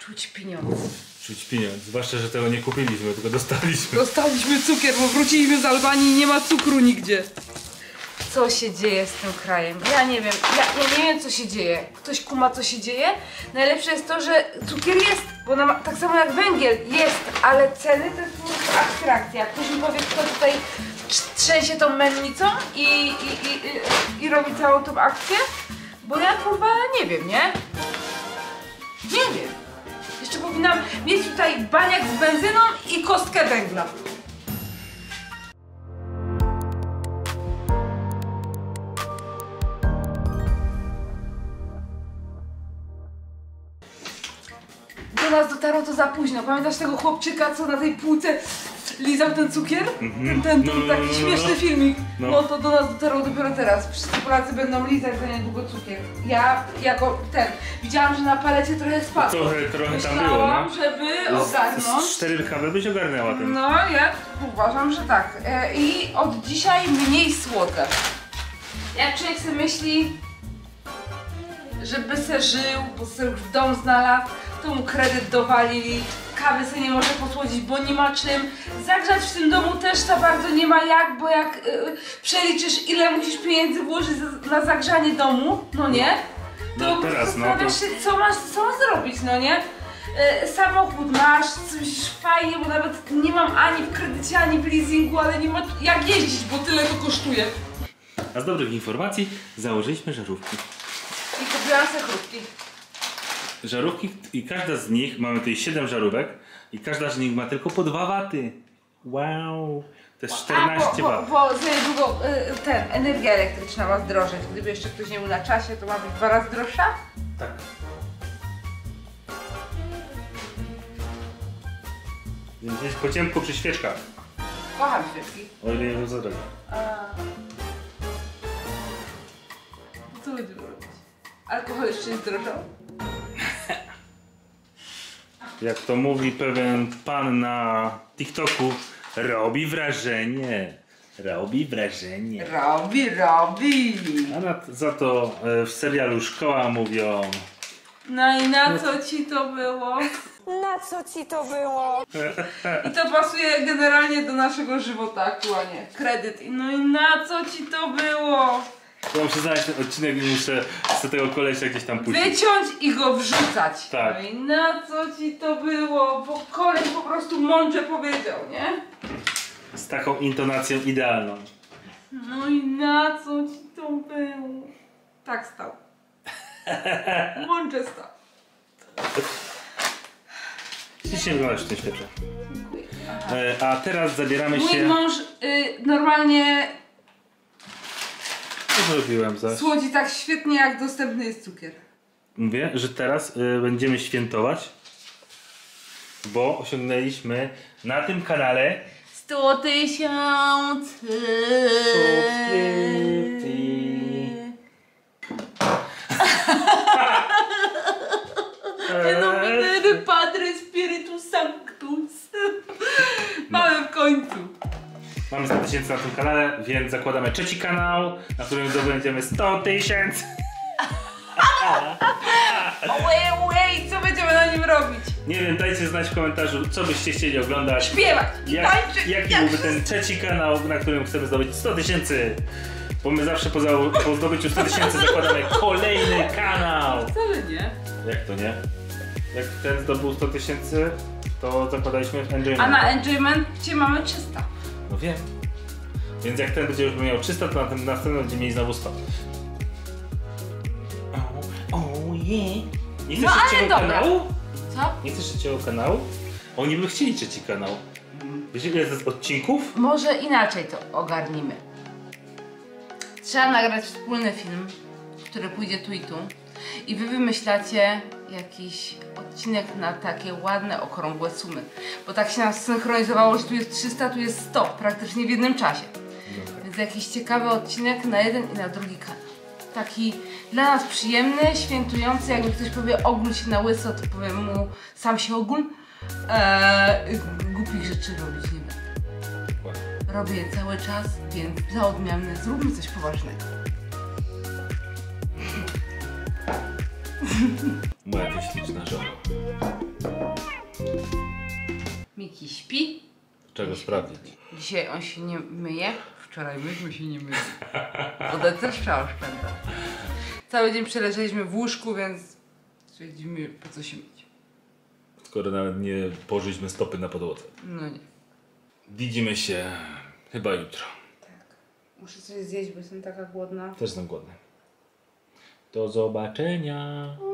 Czuć pieniądz. Czuć pieniądz, zwłaszcza, że tego nie kupiliśmy, tylko dostaliśmy. Dostaliśmy cukier, bo wróciliśmy z Albanii i nie ma cukru nigdzie. Co się dzieje z tym krajem? Ja nie wiem, ja nie wiem co się dzieje. Ktoś kuma co się dzieje? Najlepsze jest to, że cukier jest, bo tak samo jak węgiel jest, ale ceny to jest abstrakcja. Ktoś mi powie, kto tutaj trzęsie tą mennicą i robi całą tą akcję? Bo ja kurwa nie wiem, nie? Nie wiem. Jeszcze powinnam mieć tutaj baniak z benzyną i kostkę węgla. Do nas dotarło to za późno. Pamiętasz tego chłopczyka, co na tej półce lizał ten cukier? Ten taki śmieszny filmik. No to do nas dotarło dopiero teraz. Wszyscy Polacy będą lizać za niedługo cukier. Ja jako widziałam, że na palecie trochę spadło. Trochę tam było, no. Żeby ogarnąć. 4 kawy byś ogarnęła tym. No ja uważam, że tak. I od dzisiaj mniej słodka. Jak człowiek sobie myśli, żeby se żył, bo sobie już dom znalazł, to mu kredyt dowalili, kawy sobie nie może posłodzić, bo nie ma czym. Zagrzać w tym domu też za bardzo nie ma jak, bo jak przeliczysz, ile musisz pieniędzy włożyć na zagrzanie domu, no nie? To zastanawiasz się, co masz zrobić, no nie? Samochód masz, coś fajnie, bo nawet nie mam ani w kredycie, ani w leasingu, ale nie ma jak jeździć, bo tyle to kosztuje. A z dobrych informacji założyliśmy żarówki. I kupiłam sobie chrupki. Żarówki i każda z nich, mamy tutaj 7 żarówek i każda z nich ma tylko po 2 waty. Wow, to jest 14 wat. Bo za niedługo energia elektryczna ma zdrożeć. Gdyby jeszcze ktoś nie był na czasie, to ma być 2 razy droższa? Tak. Więc jest po ciemku przy świeczkach. Kocham świeczki. O ile je za drogo. Co będziemy robić? Alkohol jeszcze nie zdrożał? Jak to mówi pewien pan na TikToku, robi wrażenie. Robi wrażenie. Robi. A za to w serialu Szkoła mówią... No i na co ci to było? Na co ci to było? I to pasuje generalnie do naszego żywota aktualnie. Kredyt. No i na co ci to było? Ja muszę znaleźć ten odcinek i muszę z tego kolesia gdzieś tam puścić. Wyciąć i go wrzucać. Tak. No i na co ci to było? Bo koleś po prostu mądrze powiedział, nie? Z taką intonacją idealną. No i na co ci to było? Tak stał. Mądrze stał. Ślicznie wyglądasz w tym świetle. Dziękuję. A teraz zabieramy się... Mój mąż normalnie Co zrobiłem zaś? słodzi tak świetnie, jak dostępny jest cukier. Mówię, że teraz będziemy świętować, bo osiągnęliśmy na tym kanale 100 000. En nomine de Padre Spiritus Sanctus. Mamy w końcu. Mamy 100 000 na tym kanale, więc zakładamy trzeci kanał, na którym zdobędziemy 100 000. Ojej, co będziemy na nim robić? Nie wiem, dajcie znać w komentarzu, co byście chcieli oglądać. Śpiewać, tańczyć. Jaki byłby ten trzeci kanał, na którym chcemy zdobyć 100 000. Bo my zawsze po zdobyciu 100 000 zakładamy kolejny kanał. Wcale nie. Jak to nie? Jak ten zdobył 100 000, to zakładaliśmy Enjoyment. A na Enjoyment gdzie mamy 300. No wiem. Więc jak ten będzie już miał 300, to na tym następnym będzie mieli znowu 100. Yeah. Nie chcesz trzeciego kanału? Co? Nie chcesz trzeciego kanału? Oni by chcieli trzeci kanał. Wiesz, ile jest odcinków? Może inaczej to ogarnimy. Trzeba nagrać wspólny film, który pójdzie tu i tu. I wy wymyślacie jakiś odcinek na takie ładne, okrągłe sumy. Bo tak się nam synchronizowało, że tu jest 300, tu jest 100, praktycznie w jednym czasie. Więc jakiś ciekawy odcinek na jeden i na drugi kanał. Taki dla nas przyjemny, świętujący, jakby ktoś powie ogól się na łyso, to powiem mu sam się ogól. Głupich rzeczy robić nie będę. Robię je cały czas, więc za odmianę zróbmy coś poważnego. Moja ty śliczna żona. Miki śpi. Czego sprawdzić? Dzisiaj on się nie myje. Wczoraj myśmy się nie myli. Wodę też trzeba oszczędzać. Cały dzień przeleżeliśmy w łóżku, więc stwierdzimy, po co się myć. Skoro nawet nie położyliśmy stopy na podłodze. No nie. Widzimy się chyba jutro. Tak. Muszę coś zjeść, bo jestem taka głodna. Też jestem głodny. Do zobaczenia.